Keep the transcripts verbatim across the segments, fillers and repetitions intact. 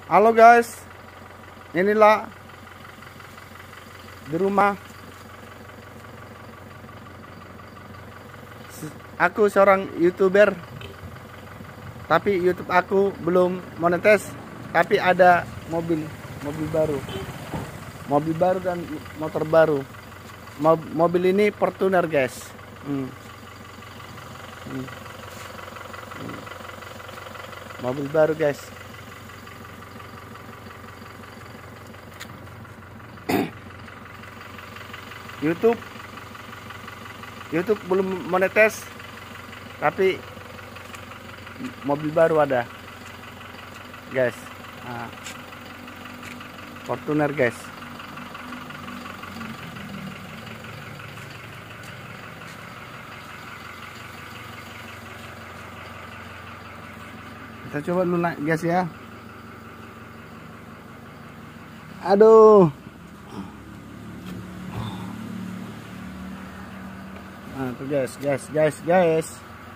Halo guys, inilah di rumah. Aku seorang YouTuber, tapi YouTube aku belum monetis. Tapi ada mobil, mobil baru, mobil baru dan motor baru. Mobil ini Fortuner guys. Hmm. Hmm. Hmm. Mobil baru guys. YouTube YouTube belum monetis, tapi mobil baru ada guys. Nah, Fortuner guys. Kita coba dulu naik guys ya. Aduh. Nah tuh guys, guys, guys, guys.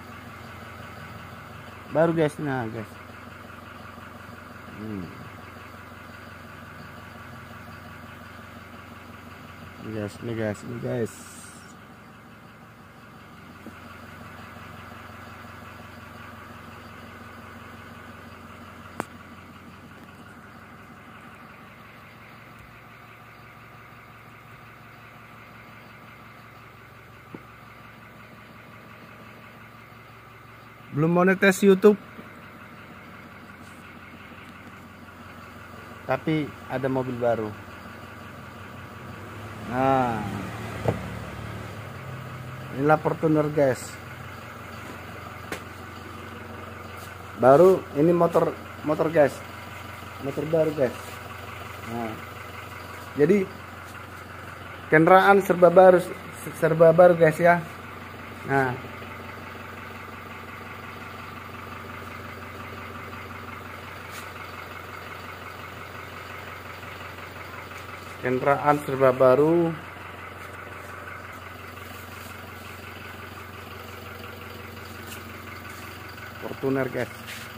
Baru guys, nah guys. Hmm. Ini guys, ini guys, ini guys. Belum monetis YouTube, tapi ada mobil baru. Nah, inilah Fortuner guys. Baru ini motor motor guys, motor baru guys. Nah, jadi kendaraan serba baru, serba baru guys ya. Nah. Kendaraan serba baru, Fortuner guys.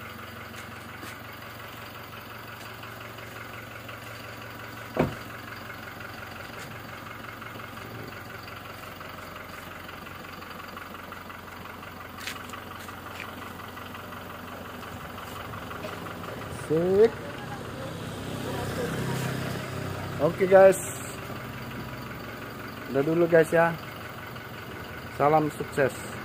Sip. Oke guys, udah dulu guys ya. Salam sukses.